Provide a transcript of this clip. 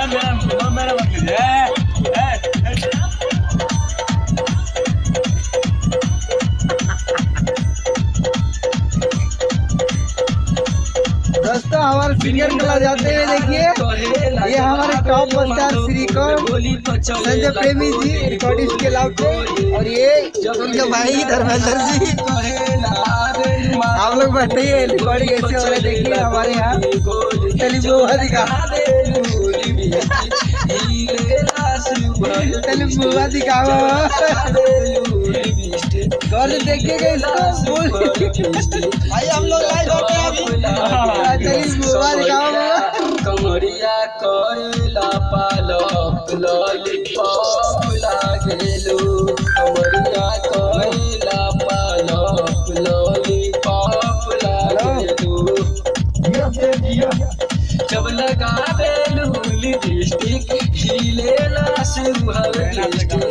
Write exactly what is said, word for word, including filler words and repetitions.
मेरा मेरा मत कीजिए। दोस्तों हमारे सीनियर क्लास जाते हुए देखिए, ये हमारे टॉप स्टार श्रीकांत संजय प्रेमी जी रिकॉर्डिस्ट के लाभ, और ये उनके भाई धर्मेंद्र जी। आप लोग बताइए रिकॉर्डिंग कैसे हो रहा है, देखिए हमारे यहाँ तेलुगु दिखा तेलुगु दिखाओ गौर से देखिएगा इसको भाई, हम लोग लाइव होते हैं अभी। तेलुगु दिखाओ कमरिया कोयला पालक लॉलीपॉप लागेलू, कमरिया कोयला पालक लॉलीपॉप लागेलू। जब लगा बेलू लिपस्टिक हिले लाश हवे लिपस्टिक,